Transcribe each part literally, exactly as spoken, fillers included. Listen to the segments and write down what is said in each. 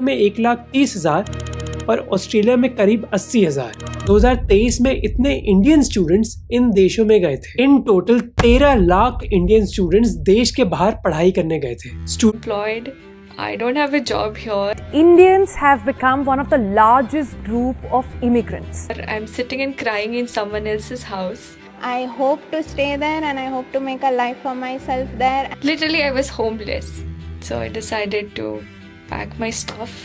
में एक लाख तीस हजार और ऑस्ट्रेलिया में करीब अस्सी हजार। दो हज़ार तेईस में इतने इंडियन स्टूडेंट्स इन देशों में गए थे। इन टोटल तेरह लाख इंडियन स्टूडेंट्स देश के बाहर पढ़ाई करने गए थे। Employed. I don't have a job here. Indians have become one of the largest group of immigrants. I'm sitting and crying in someone else's house. I hope to stay there and I hope to make a life for myself there. Literally, I was homeless. So I decided to pack my stuff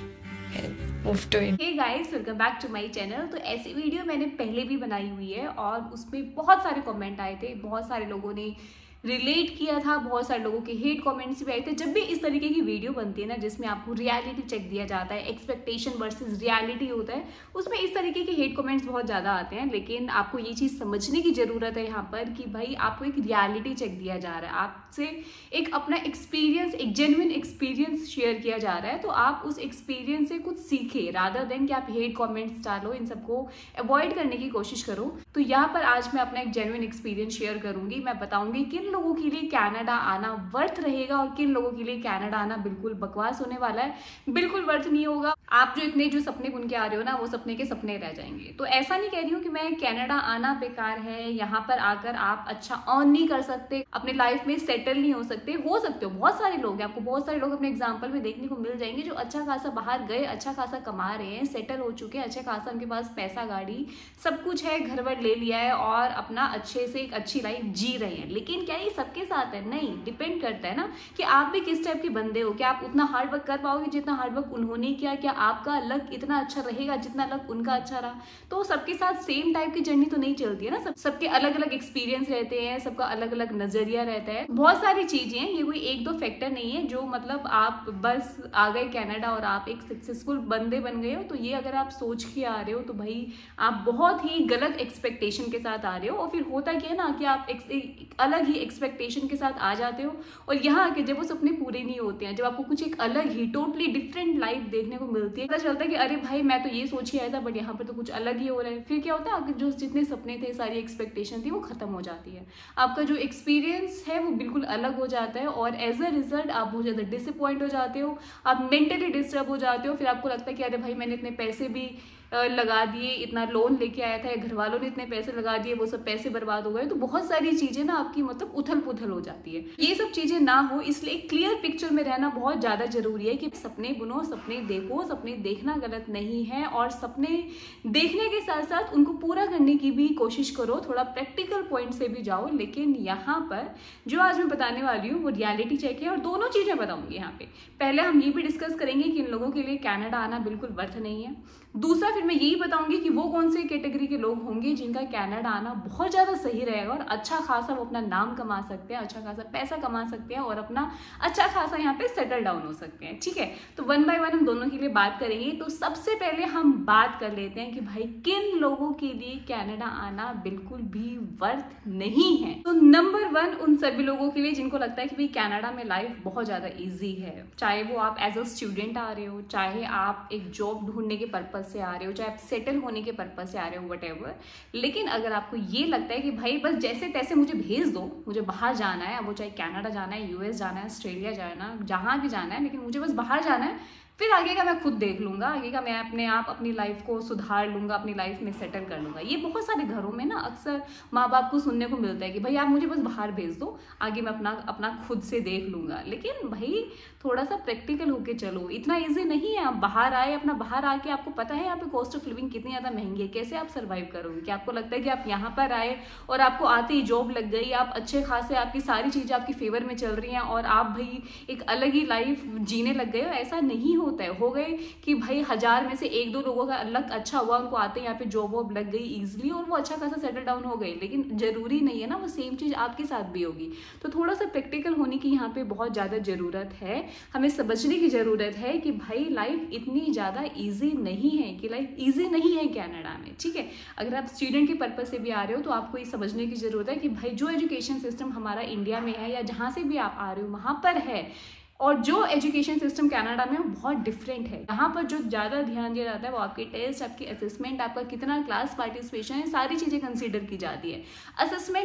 and move to India. Hey guys, welcome back to my channel. तो ऐसी video मैंने पहले भी बनाई हुई है और उसमें बहुत सारे कमेंट आए थे, बहुत सारे लोगों ने रिलेट किया था, बहुत सारे लोगों के हेट कमेंट्स भी आए थे। जब भी इस तरीके की वीडियो बनती है ना जिसमें आपको रियलिटी चेक दिया जाता है, एक्सपेक्टेशन वर्सेस रियलिटी होता है, उसमें इस तरीके के हेट कमेंट्स बहुत ज़्यादा आते हैं। लेकिन आपको ये चीज़ समझने की ज़रूरत है यहाँ पर कि भाई आपको एक रियलिटी चेक दिया जा रहा है, आपसे एक अपना एक्सपीरियंस, एक जेन्युइन एक्सपीरियंस शेयर किया जा रहा है, तो आप उस एक्सपीरियंस से कुछ सीखे रादर देन कि आप हेट कॉमेंट्स डालो, इन सबको अवॉइड करने की कोशिश करो। तो यहाँ पर आज मैं अपना एक जेन्युइन एक्सपीरियंस शेयर करूँगी। मैं बताऊँगी किन लोगों के लिए कनाडा आना वर्थ रहेगा और किन लोगों के लिए कनाडा आना बिल्कुल बकवास होने वाला है, बिल्कुल वर्थ नहीं होगा। आप जो इतने जो सपने बुन के आ रहे हो ना, वो सपने के सपने रह जाएंगे। तो ऐसा नहीं कह रही हूँ कि मैं कनाडा आना बेकार है, यहाँ पर आकर आप अच्छा अर्न नहीं कर सकते, अपने लाइफ में सेटल नहीं हो सकते। हो सकते हो, बहुत सारे लोग हैं, आपको बहुत सारे लोग अपने एग्जाम्पल में देखने को मिल जाएंगे जो अच्छा खासा बाहर गए, अच्छा खासा कमा रहे हैं, सेटल हो चुके हैं, अच्छा खासा उनके पास पैसा, गाड़ी, सब कुछ है, घर वर ले लिया है और अपना अच्छे से एक अच्छी लाइफ जी रहे हैं। लेकिन क्या ये सबके साथ है? नहीं, डिपेंड करता है ना कि आप भी किस टाइप के बंदे हो। क्या आप उतना हार्ड वर्क कर पाओगे जितना हार्ड वर्क उन्होंने किया? क्या आपका लक इतना अच्छा रहेगा जितना लक उनका अच्छा रहा? तो सबके साथ सेम टाइप की जर्नी तो नहीं चलती है ना, सब सबके अलग अलग एक्सपीरियंस रहते हैं, सबका अलग अलग नजरिया रहता है, बहुत सारी चीजें हैं। ये कोई एक दो फैक्टर नहीं है जो मतलब आप बस आ गए कनाडा और आप एक सक्सेसफुल बंदे बन गए हो। तो ये अगर आप सोच के आ रहे हो तो भाई आप बहुत ही गलत एक्सपेक्टेशन के साथ आ रहे हो। और फिर होता क्या है ना कि आप एक, एक अलग ही एक्सपेक्टेशन के साथ आ जाते हो और यहाँ आके जब वो सपने पूरे नहीं होते हैं, जब आपको कुछ एक अलग ही टोटली डिफरेंट लाइफ देखने को मिलती है, पता चलता है कि अरे भाई मैं तो ये सोच के आया था बट यहाँ पर तो कुछ अलग ही हो रहा है। फिर क्या होता है, आपके जो जितने सपने थे, सारी एक्सपेक्टेशन थी, वो खत्म हो जाती है। आपका जो एक्सपीरियंस है वो बिल्कुल अलग हो जाता है और एज अ रिजल्ट आप बहुत ज़्यादा डिसअपॉइंट हो जाते हो, आप मेंटली डिस्टर्ब हो जाते हो। फिर आपको लगता है कि अरे भाई मैंने इतने पैसे भी लगा दिए, इतना लोन लेके आया था, घर वालों ने इतने पैसे लगा दिए, वो सब पैसे बर्बाद हो गए। तो बहुत सारी चीजें ना आपकी मतलब उथल पुथल हो जाती है। ये सब चीजें ना हो इसलिए क्लियर पिक्चर में रहना बहुत ज्यादा जरूरी है कि सपने बुनो, सपने देखो, सपने देखना गलत नहीं है और सपने देखने के साथ साथ उनको पूरा करने की भी कोशिश करो, थोड़ा प्रैक्टिकल पॉइंट से भी जाओ। लेकिन यहाँ पर जो आज मैं बताने वाली हूँ वो रियलिटी चेक है और दोनों चीजें बताऊंगी यहाँ पे। पहले हम ये भी डिस्कस करेंगे कि इन लोगों के लिए कनाडा आना बिल्कुल वर्थ नहीं है। दूसरा फिर मैं यही बताऊंगी कि वो कौन से कैटेगरी के लोग होंगे जिनका कनाडा आना बहुत ज़्यादा सही रहेगा और अच्छा खासा वो अपना नाम कमा सकते हैं, अच्छा खासा पैसा कमा सकते हैं और अपना अच्छा खासा यहाँ पे सेटल डाउन हो सकते हैं। ठीक है, तो वन बाय वन हम दोनों के लिए बात करेंगे। तो सबसे पहले हम बात कर लेते हैं कि भाई किन लोगों के लिए कनाडा आना बिल्कुल भी वर्थ नहीं है। तो नंबर वन उन सभी लोगों के लिए जिनको लगता है कि भाई कनाडा में लाइफ बहुत ज़्यादा ईजी है, चाहे वो आप एज अ स्टूडेंट आ रहे हो, चाहे आप एक जॉब ढूंढने के पर्पज से आ रहे हो, चाहे आप सेटल होने के पर्पज से आ रहे हो, व्हाटएवर। लेकिन अगर आपको ये लगता है कि भाई बस जैसे तैसे मुझे भेज दो, मुझे बाहर जाना है, वो चाहे कनाडा जाना है, यूएस जाना है, ऑस्ट्रेलिया जाना है, जहां भी जाना है, लेकिन मुझे बस बाहर जाना है, फिर आगे का मैं खुद देख लूंगा, आगे का मैं अपने आप अपनी लाइफ को सुधार लूंगा, अपनी लाइफ में सेटल कर लूंगा। ये बहुत सारे घरों में ना अक्सर माँ बाप को सुनने को मिलता है कि भाई आप मुझे बस बाहर भेज दो, आगे मैं अपना अपना खुद से देख लूंगा। लेकिन भाई थोड़ा सा प्रैक्टिकल होके चलो, इतना ईजी नहीं है। आप बाहर आए, अपना बाहर आके आपको पता है यहाँ पे कॉस्ट ऑफ लिविंग कितनी ज़्यादा महंगी है, कैसे आप सर्वाइव करोगे? क्या आपको लगता है कि आप यहाँ पर आए और आपको आते ही जॉब लग गई, आप अच्छे खासे, आपकी सारी चीज़ें आपकी फेवर में चल रही हैं और आप भाई एक अलग ही लाइफ जीने लग गए हो? ऐसा नहीं होता है। हो गए कि भाई हजार में से एक दो लोगों का लक अच्छा हुआ, उनको आते यहाँ पे जॉब वॉब लग गई इजीली और वो अच्छा खासा सेटल डाउन हो गए। लेकिन जरूरी नहीं है ना वो सेम चीज आपके साथ भी होगी। तो थोड़ा सा प्रैक्टिकल होने की यहाँ पे बहुत ज्यादा जरूरत है। हमें समझने की जरूरत है कि भाई लाइफ इतनी ज्यादा इजी नहीं है, कि लाइफ इजी नहीं है कनाडा में। ठीक है, अगर आप स्टूडेंट के पर्पज से भी आ रहे हो तो आपको ये समझने की जरूरत है कि भाई जो एजुकेशन सिस्टम हमारा इंडिया में है या जहाँ से भी आप आ रहे हो वहां पर है, और जो एजुकेशन सिस्टम कनाडा में वो बहुत डिफरेंट है। यहाँ पर जो ज़्यादा ध्यान दिया जाता है वो आपके टेस्ट, आपकी असेसमेंट, आपका कितना क्लास पार्टिसिपेशन है, सारी चीज़ें कंसीडर की जाती है। असेसमेंट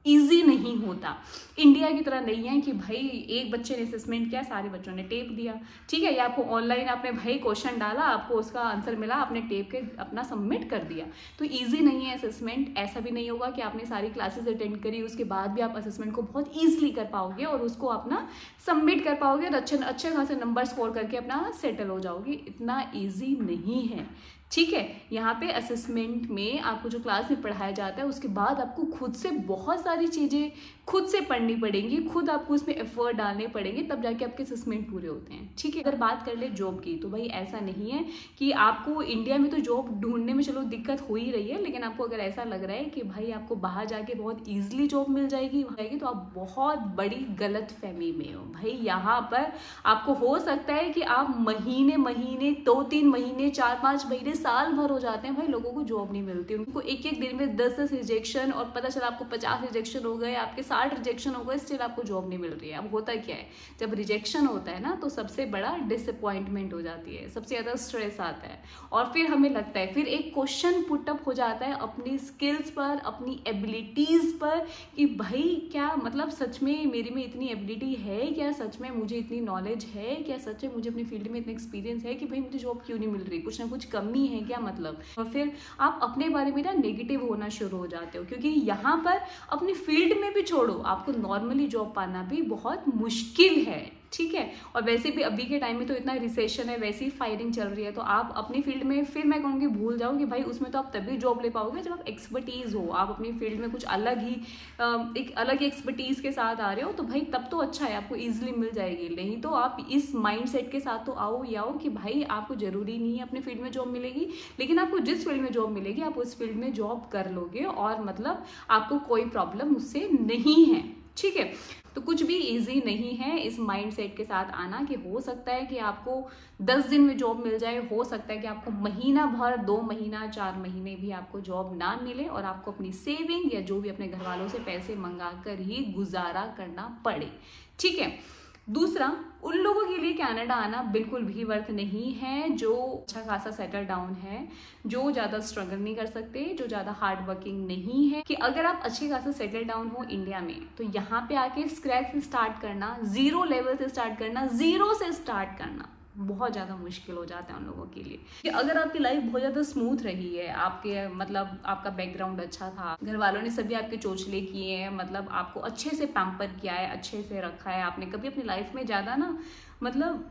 इजी नहीं होता। इंडिया की तरह नहीं है कि भाई एक बच्चे ने असेसमेंट किया, सारे बच्चों ने टेप दिया, ठीक है, या आपको ऑनलाइन आपने भाई क्वेश्चन डाला, आपको उसका आंसर मिला, आपने टेप के अपना सबमिट कर दिया। तो इजी नहीं है असेसमेंट। ऐसा भी नहीं होगा कि आपने सारी क्लासेस अटेंड करी उसके बाद भी आप असेसमेंट को बहुत ईजिली कर पाओगे और उसको अपना सबमिट कर पाओगे और अच्छे अच्छे खासे नंबर स्कोर करके अपना सेटल हो जाओगे। इतना ईजी नहीं है, ठीक है। यहाँ पे असेसमेंट में आपको जो क्लास में पढ़ाया जाता है उसके बाद आपको खुद से बहुत सारी चीज़ें खुद से पढ़नी पड़ेंगी, खुद आपको उसमें एफर्ट डालने पड़ेंगे, तब जाके आपके असेसमेंट पूरे होते हैं, ठीक है। अगर बात कर ले जॉब की, तो भाई ऐसा नहीं है कि आपको इंडिया में तो जॉब ढूंढने में चलो दिक्कत हो ही रही है, लेकिन आपको अगर ऐसा लग रहा है कि भाई आपको बाहर जाके बहुत ईजिली जॉब मिल जाएगी जाएगी तो आप बहुत बड़ी गलत फहमी में हो। भाई यहाँ पर आपको हो सकता है कि आप महीने महीने दो तीन महीने चार पाँच महीने साल भर हो जाते हैं, भाई लोगों को जॉब नहीं मिलती, उनको एक एक दिन में दस दस रिजेक्शन और पता चला आपको पचास रिजेक्शन हो गए, आपके साठ रिजेक्शन हो गए, स्टिल आपको जॉब नहीं मिल रही है। अब होता क्या है, जब रिजेक्शन होता है ना तो सबसे बड़ा डिसअपॉइंटमेंट हो जाती है, सबसे ज़्यादा स्ट्रेस आता है और फिर हमें लगता है, फिर एक क्वेश्चन पुटअप हो जाता है अपनी स्किल्स पर, अपनी एबिलिटीज़ पर कि भाई क्या मतलब सच में मेरे में इतनी एबिलिटी है क्या, सच में मुझे इतनी नॉलेज है क्या, सच में मुझे अपनी फील्ड में इतना एक्सपीरियंस है कि भाई मुझे जॉब क्यों नहीं मिल रही, कुछ ना कुछ कमी है क्या मतलब। और फिर आप अपने बारे में ना नेगेटिव होना शुरू हो जाते हो, क्योंकि यहाँ पर अपनी फील्ड में भी छोड़ो, आपको नॉर्मली जॉब पाना भी बहुत मुश्किल है, ठीक है। और वैसे भी अभी के टाइम में तो इतना रिसेशन है, वैसी फायरिंग चल रही है, तो आप अपनी फील्ड में फिर मैं कहूँगी भूल जाओ कि भाई उसमें तो आप तभी जॉब ले पाओगे जब आप एक्सपर्टीज़ हो, आप अपनी फील्ड में कुछ अलग ही एक अलग एक्सपर्टीज़ के साथ आ रहे हो, तो भाई तब तो अच्छा है, आपको ईजिली मिल जाएगी। नहीं तो आप इस माइंड सेट के साथ तो आओ ही आओ कि भाई आपको ज़रूरी नहीं है अपनी फील्ड में जॉब मिलेगी, लेकिन आपको जिस फील्ड में जॉब मिलेगी आप उस फील्ड में जॉब कर लोगे और मतलब आपको कोई प्रॉब्लम उससे नहीं है, ठीक है। तो कुछ भी इजी नहीं है इस माइंडसेट के साथ आना कि हो सकता है कि आपको दस दिन में जॉब मिल जाए, हो सकता है कि आपको महीना भर, दो महीना, चार महीने भी आपको जॉब ना मिले और आपको अपनी सेविंग या जो भी अपने घर वालों से पैसे मंगा कर ही गुजारा करना पड़े, ठीक है। दूसरा, उन लोगों के लिए कनाडा आना बिल्कुल भी वर्थ नहीं है जो अच्छा खासा सेटल डाउन है, जो ज़्यादा स्ट्रगल नहीं कर सकते, जो ज़्यादा हार्ड वर्किंग नहीं है। कि अगर आप अच्छे खासा सेटल डाउन हो इंडिया में तो यहाँ पे आके स्क्रैच से स्टार्ट करना, जीरो लेवल से स्टार्ट करना, जीरो से स्टार्ट करना बहुत ज़्यादा मुश्किल हो जाता है उन लोगों के लिए। कि अगर आपकी लाइफ बहुत ज़्यादा स्मूथ रही है, आपके मतलब आपका बैकग्राउंड अच्छा था, घर वालों ने सभी आपके चोचले किए हैं, मतलब आपको अच्छे से पैम्पर किया है, अच्छे से रखा है, आपने कभी अपनी लाइफ में ज़्यादा ना मतलब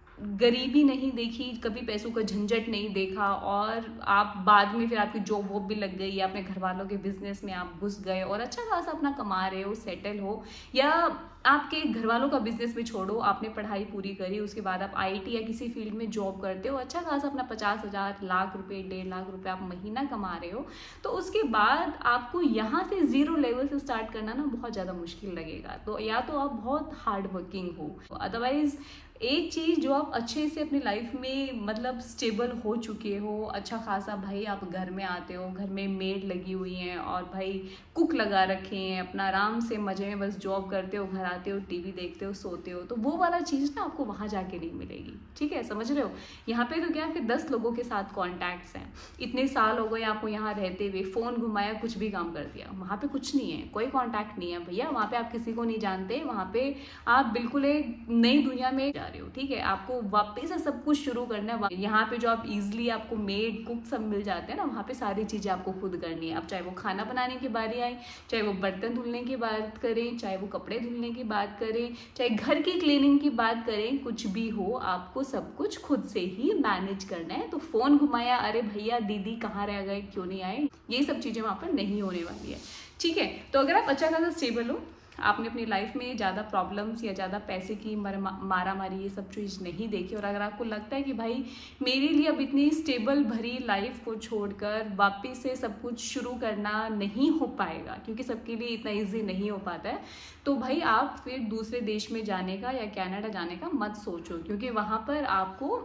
गरीबी नहीं देखी, कभी पैसों का झंझट नहीं देखा, और आप बाद में फिर आपकी जॉब वॉब भी लग गई, अपने घर वालों के बिजनेस में आप घुस गए और अच्छा खासा अपना कमा रहे हो, सेटल हो, या आपके घर वालों का बिजनेस भी छोड़ो, आपने पढ़ाई पूरी करी, उसके बाद आप आईटी या किसी फील्ड में जॉब करते हो, अच्छा खासा अपना पचास हज़ार लाख रुपए डेढ़ लाख रुपए आप महीना कमा रहे हो, तो उसके बाद आपको यहाँ से ज़ीरो लेवल से स्टार्ट करना ना बहुत ज़्यादा मुश्किल लगेगा। तो या तो आप बहुत हार्ड वर्किंग हो, अदरवाइज एक चीज़ जो आप अच्छे से अपनी लाइफ में मतलब स्टेबल हो चुके हो, अच्छा खासा भाई आप घर में आते हो, घर में मेड लगी हुई हैं और भाई कुक लगा रखे हैं, अपना आराम से मज़े में बस जॉब करते हो, घर आते हो, टीवी देखते हो, सोते हो, तो वो वाला चीज़ ना आपको वहाँ जाके नहीं मिलेगी, ठीक है, समझ रहे हो। यहाँ पे तो क्या है, दस लोगों के साथ कॉन्टैक्ट्स हैं, इतने साल हो गए आपको यहाँ रहते हुए, फ़ोन घुमाया, कुछ भी काम कर दिया, वहाँ पे कुछ नहीं है, कोई कॉन्टैक्ट नहीं है भैया, वहाँ पे आप किसी को नहीं जानते, वहाँ पे आप बिल्कुल एक नई दुनिया में जा रहे हो, ठीक है। आपको वापस से सब कुछ शुरू करना है। यहाँ पे जो आप इजीली आपको मेड कुक सब मिल जाते हैं ना, वहाँ पे सारी चीज़ें आपको खुद करनी है। अब चाहे वो खाना बनाने की बारी आए, चाहे वो बर्तन धुलने की बात करें, चाहे वो कपड़े धुलने की बात करें, चाहे घर की क्लीनिंग की बात करें, कुछ भी हो आपको सब कुछ खुद से ही मैनेज करना है। तो फ़ोन घुमाया, अरे भैया दीदी कहाँ रह गए, क्यों नहीं आए, ये सब चीज़ें वहाँ पर नहीं होने वाली है, ठीक है। तो अगर आप अच्छा खासा स्टेबल हो, आपने अपनी लाइफ में ज़्यादा प्रॉब्लम्स या ज़्यादा पैसे की मारा मारी ये सब चीज़ नहीं देखी, और अगर आपको लगता है कि भाई मेरे लिए अब इतनी स्टेबल भरी लाइफ को छोड़कर वापस से सब कुछ शुरू करना नहीं हो पाएगा, क्योंकि सबके लिए इतना इजी नहीं हो पाता है, तो भाई आप फिर दूसरे देश में जाने का या कनाडा जाने का मत सोचो, क्योंकि वहाँ पर आपको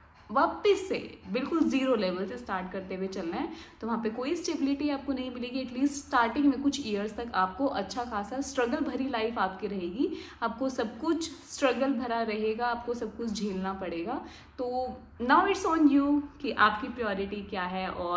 वापस से बिल्कुल ज़ीरो लेवल से स्टार्ट करते हुए चलना है। तो वहाँ पे कोई स्टेबिलिटी आपको नहीं मिलेगी, एटलीस्ट स्टार्टिंग में कुछ ईयर्स तक आपको अच्छा खासा स्ट्रगल भरी लाइफ आपकी रहेगी, आपको सब कुछ स्ट्रगल भरा रहेगा, आपको सब कुछ झेलना पड़ेगा। तो नाउ इट्स ऑन यू कि आपकी प्रायोरिटी क्या है और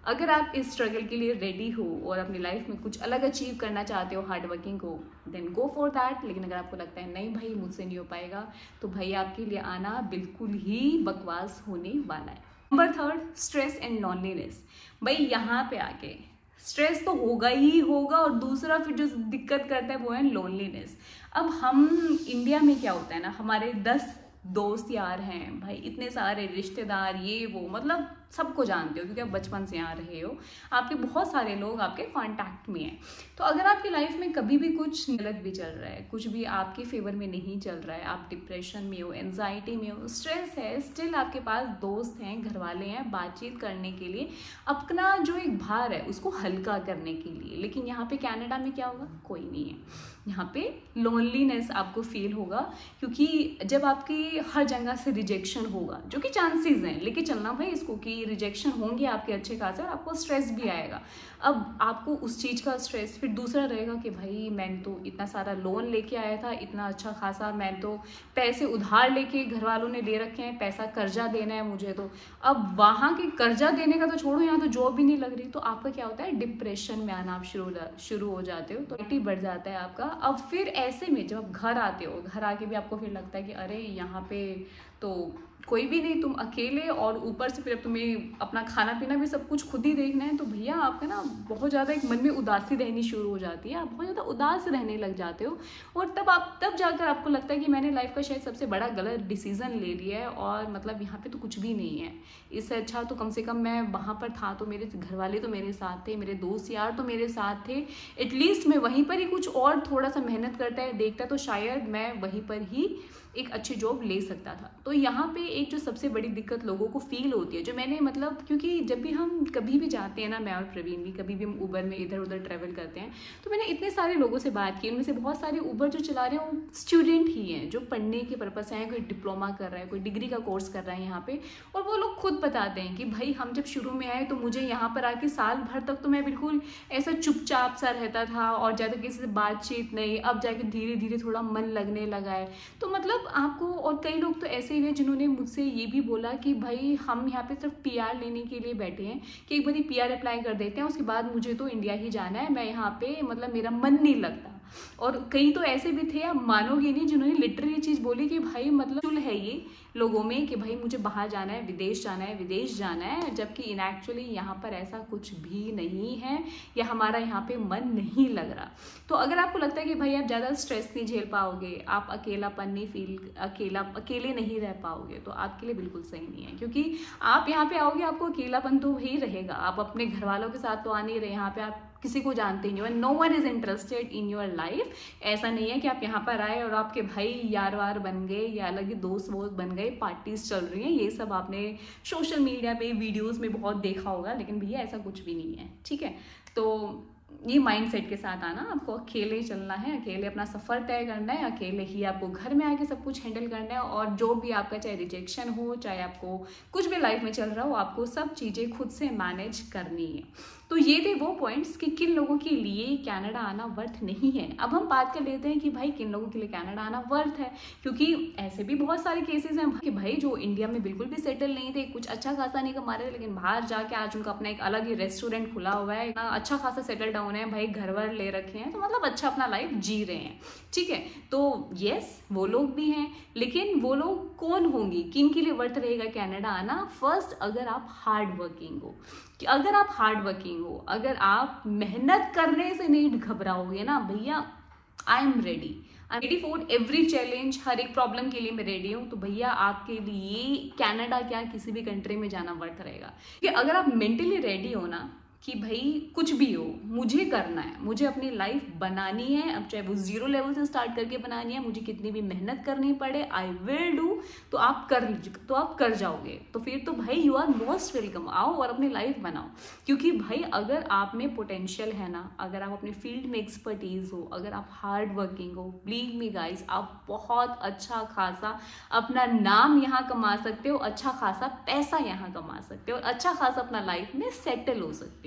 अगर आप इस स्ट्रगल के लिए रेडी हो और अपनी लाइफ में कुछ अलग अचीव करना चाहते हो हार्ड वर्किंग को, देन गो फॉर दैट। लेकिन अगर आपको लगता है नहीं भाई मुझसे नहीं हो पाएगा, तो भाई आपके लिए आना बिल्कुल ही बकवास होने वाला है। Number third, stress and loneliness. भाई यहाँ पे आके स्ट्रेस तो होगा ही होगा, और दूसरा फिर जो दिक्कत करता है वो है लोनलीनेस। अब हम इंडिया में क्या होता है ना, हमारे दस दोस्त यार हैं भाई, इतने सारे रिश्तेदार, ये वो, मतलब सबको जानते हो क्योंकि आप बचपन से यहाँ रहे हो, आपके बहुत सारे लोग आपके कांटेक्ट में हैं। तो अगर आपकी लाइफ में कभी भी कुछ गलत भी चल रहा है, कुछ भी आपके फेवर में नहीं चल रहा है, आप डिप्रेशन में हो, एंजाइटी में हो, स्ट्रेस है, स्टिल आपके पास दोस्त हैं, घर वाले हैं, बातचीत करने के लिए, अपना जो एक भार है उसको हल्का करने के लिए। लेकिन यहाँ पे कनाडा में क्या होगा, कोई नहीं है। यहाँ पे लोनलीनेस आपको फील होगा, क्योंकि जब आपकी हर जगह से रिजेक्शन होगा, जो कि चांसेस हैं, लेके चलना भाई इसको कि रिजेक्शन होंगे आपके अच्छे खासे, और आपको स्ट्रेस भी आएगा। अब आपको उस चीज़ का स्ट्रेस, फिर दूसरा रहेगा कि भाई मैंने तो इतना सारा लोन लेके आया था, इतना अच्छा खासा, मैं तो पैसे उधार लेके घर वालों ने ले रखे हैं, पैसा कर्जा देना है मुझे, तो अब वहाँ के कर्जा देने का तो छोड़ो, यहाँ तो जॉब भी नहीं लग रही, तो आपका क्या होता है, डिप्रेशन में आना आप शुरू शुरू हो जाते हो, तो एटी बढ़ जाता है आपका। अब फिर ऐसे में जब आप घर आते हो, घर आके भी आपको फिर लगता है कि अरे यहाँ पे तो कोई भी नहीं, तुम अकेले, और ऊपर से फिर अब तुम्हें अपना खाना पीना भी सब कुछ खुद ही देखना है, तो भैया आपका ना बहुत ज़्यादा एक मन में उदासी रहनी शुरू हो जाती है, आप बहुत ज़्यादा उदास रहने लग जाते हो। और तब आप तब जाकर आपको लगता है कि मैंने लाइफ का शायद सबसे बड़ा गलत डिसीज़न ले लिया है, और मतलब यहाँ पे तो कुछ भी नहीं है, इससे अच्छा तो कम से कम मैं वहाँ पर था तो मेरे घर वाले तो मेरे साथ थे, मेरे दोस्त यार तो मेरे साथ थे, एटलीस्ट मैं वहीं पर ही कुछ और थोड़ा सा मेहनत करता है देखता, तो शायद मैं वहीं पर ही एक अच्छी जॉब ले सकता था। तो यहाँ पे एक जो सबसे बड़ी दिक्कत लोगों को फील होती है, जो मैंने मतलब, क्योंकि जब भी हम कभी भी जाते हैं ना, मैं और प्रवीण भी कभी भी हम उबर में इधर उधर ट्रैवल करते हैं, तो मैंने इतने सारे लोगों से बात की, उनमें से बहुत सारे उबर जो चला रहे हैं वो स्टूडेंट ही हैं, जो पढ़ने के पर्पज से हैं, कोई डिप्लोमा कर रहा है, कोई डिग्री का कोर्स कर रहा है यहाँ पे, और वो लोग खुद बताते हैं कि भाई हम जब शुरू में आए तो मुझे यहाँ पर आके साल भर तक तो मैं बिल्कुल ऐसा चुपचाप सा रहता था, और ज़्यादा किसी से बातचीत नहीं, अब जाके धीरे धीरे थोड़ा मन लगने लगा है। तो मतलब आपको, और कई लोग तो ऐसे ही हैं जिन्होंने मुझसे ये भी बोला कि भाई हम यहाँ पे सिर्फ पीआर लेने के लिए बैठे हैं, कि एक बार पीआर अप्लाई कर देते हैं, उसके बाद मुझे तो इंडिया ही जाना है, मैं यहाँ पे मतलब मेरा मन नहीं लगता। और कई तो ऐसे भी थे, आप मानोगे नहीं, जिन्होंने लिटरली ये चीज़ बोली कि भाई मतलब चुल है ये लोगों में कि भाई मुझे बाहर जाना है, विदेश जाना है, विदेश जाना है, जबकि इन एक्चुअली यहाँ पर ऐसा कुछ भी नहीं है, या हमारा यहाँ पे मन नहीं लग रहा। तो अगर आपको लगता है कि भाई आप ज़्यादा स्ट्रेस नहीं झेल पाओगे, आप अकेलापन नहीं फील, अकेला अकेले नहीं रह पाओगे, तो आपके लिए बिल्कुल सही नहीं है, क्योंकि आप यहाँ पे आओगे आपको अकेलापन तो ही रहेगा। आप अपने घर वालों के साथ तो आ नहीं रहे, यहाँ पे आप किसी को जानते ही नहीं हो, no one is interested in your life. ऐसा नहीं है कि आप यहाँ पर आए और आपके भाई यार वार बन गए, या अलग ही दोस्त वोस्त बन गए, पार्टीज चल रही हैं, ये सब आपने सोशल मीडिया पे वीडियोस में बहुत देखा होगा, लेकिन भैया ऐसा कुछ भी नहीं है, ठीक है। तो ये माइंडसेट के साथ आना, आपको अकेले चलना है, अकेले अपना सफ़र तय करना है, अकेले ही आपको घर में आके सब कुछ हैंडल करना है, और जो भी आपका चाहे रिजेक्शन हो, चाहे आपको कुछ भी लाइफ में चल रहा हो, आपको सब चीज़ें खुद से मैनेज करनी है। तो ये थे वो पॉइंट्स कि किन लोगों के लिए कनाडा आना वर्थ नहीं है। अब हम बात कर लेते हैं कि भाई किन लोगों के लिए कनाडा आना वर्थ है, क्योंकि ऐसे भी बहुत सारे केसेस हैं कि भाई जो इंडिया में बिल्कुल भी सेटल नहीं थे, कुछ अच्छा खासा नहीं कमा रहे थे, लेकिन बाहर जाके आज उनका अपना एक अलग ही रेस्टोरेंट खुला हुआ है, अच्छा खासा सेटल डाउन है, भाई घर वर ले रखे हैं, तो मतलब अच्छा अपना लाइफ जी रहे हैं, ठीक है। तो यस वो लोग भी हैं, लेकिन वो लोग कौन होंगे, किन के लिए वर्थ रहेगा कनाडा आना? फर्स्ट, अगर आप हार्ड वर्किंग हो, कि अगर आप हार्ड वर्किंग हो, अगर आप मेहनत करने से नहीं घबराओगे ना भैया, I am ready, I am ready for every challenge, हर एक प्रॉब्लम के लिए मैं रेडी हूँ, तो भैया आपके लिए कनाडा क्या किसी भी कंट्री में जाना वर्थ रहेगा। कि अगर आप मेंटली रेडी हो ना कि भाई कुछ भी हो मुझे करना है, मुझे अपनी लाइफ बनानी है, अब चाहे वो जीरो लेवल से स्टार्ट करके बनानी है, मुझे कितनी भी मेहनत करनी पड़े, आई विल डू, तो आप कर तो आप कर जाओगे। तो फिर तो भाई यू आर मोस्ट वेलकम, आओ और अपनी लाइफ बनाओ। क्योंकि भाई अगर आप में पोटेंशियल है ना, अगर आप अपने फील्ड में एक्सपर्टीज हो, अगर आप हार्ड वर्किंग हो, बिलीव मी गाइस, आप बहुत अच्छा खासा अपना नाम यहाँ कमा सकते हो, अच्छा खासा पैसा यहाँ कमा सकते हो, और अच्छा खासा अपना लाइफ में सेटल हो सकते हो।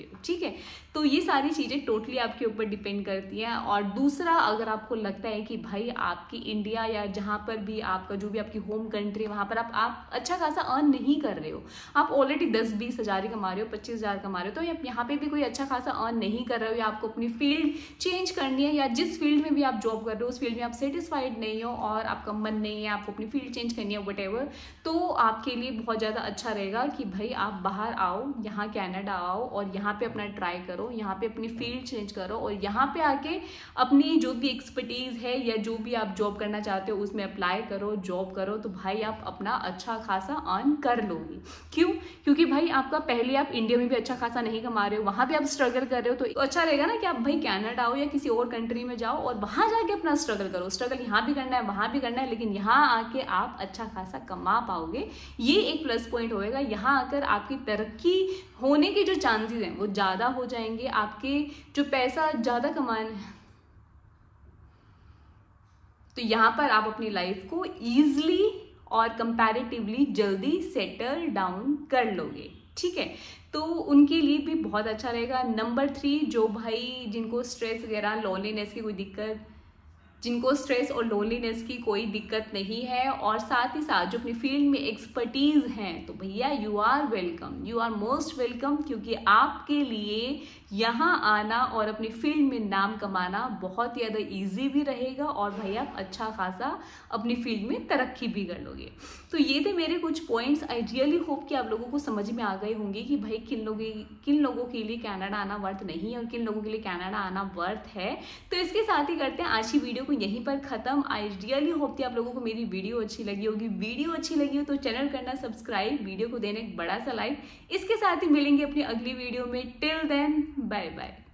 हो, ठीक है। तो ये सारी चीज़ें टोटली आपके ऊपर डिपेंड करती हैं। और दूसरा, अगर आपको लगता है कि भाई आपकी इंडिया या जहाँ पर भी आपका जो भी आपकी होम कंट्री वहाँ पर आप आप अच्छा खासा अर्न नहीं कर रहे हो, आप ऑलरेडी दस बीस हज़ार ही कमा रहे हो, पच्चीस हज़ार कमा रहे हो, तो आप यहाँ पे भी कोई अच्छा खासा अर्न नहीं कर रहे हो या आपको अपनी फील्ड चेंज करनी है या जिस फील्ड में भी आप जॉब कर रहे हो उस फील्ड में आप सेटिस्फाइड नहीं हो और आपका मन नहीं है, आपको अपनी फील्ड चेंज करनी है व्हाटएवर, तो आपके लिए बहुत ज़्यादा अच्छा रहेगा कि भाई आप बाहर आओ, यहाँ कनाडा आओ और यहाँ पे अपना ट्राई करो, यहाँ पे अपनी फील्ड चेंज करो और यहाँ पे आके अपनी जो भी एक्सपर्टीज़ है या जो भी आप जॉब करना चाहते हो उसमें अप्लाई करो, जॉब करो, तो भाई आप अपना अच्छा खासा अर्न कर लोगे। क्यों? क्योंकि भाई आपका पहले आप इंडिया में भी अच्छा खासा नहीं कमा रहे हो, वहाँ भी आप स्ट्रगल कर रहे हो, तो अच्छा रहेगा ना कि आप भाई कनाडा आओ या किसी और कंट्री में जाओ और वहाँ जाके अपना स्ट्रगल करो। स्ट्रगल यहाँ भी करना है, वहाँ भी करना है, लेकिन यहाँ आके आप अच्छा खासा कमा पाओगे, ये एक प्लस पॉइंट होएगा। यहाँ आकर आपकी तरक्की होने के जो चांसेस हैं वो ज़्यादा हो जाएंगे, आपके जो पैसा ज़्यादा कमाने हैं, तो यहाँ पर आप अपनी लाइफ को ईजिली और कंपैरेटिवली जल्दी सेटल डाउन कर लोगे, ठीक है। तो उनके लिए भी बहुत अच्छा रहेगा। नंबर थ्री, जो भाई जिनको स्ट्रेस वगैरह लोनलीनेस की कोई दिक्कत जिनको स्ट्रेस और लोनलीनेस की कोई दिक्कत नहीं है और साथ ही साथ जो अपनी फील्ड में एक्सपर्टीज़ हैं, तो भैया you are welcome, you are most welcome, क्योंकि आपके लिए यहाँ आना और अपनी फील्ड में नाम कमाना बहुत ही ज़्यादा ईजी भी रहेगा और भाई आप अच्छा खासा अपनी फील्ड में तरक्की भी कर लोगे। तो ये थे मेरे कुछ पॉइंट्स। आई रियली होप कि आप लोगों को समझ में आ गए होंगे कि भाई किन लोगों किन लोगों के लिए कनाडा आना वर्थ नहीं है और किन लोगों के लिए कनाडा आना वर्थ है। तो इसके साथ ही करते हैं आज की वीडियो को यहीं पर ख़त्म। आई रियली होप कि आप लोगों को मेरी वीडियो अच्छी लगी होगी। वीडियो अच्छी लगी हो तो चैनल करना सब्सक्राइब, वीडियो को देने एक बड़ा सा लाइक। इसके साथ ही मिलेंगे अपनी अगली वीडियो में। Till then bye bye.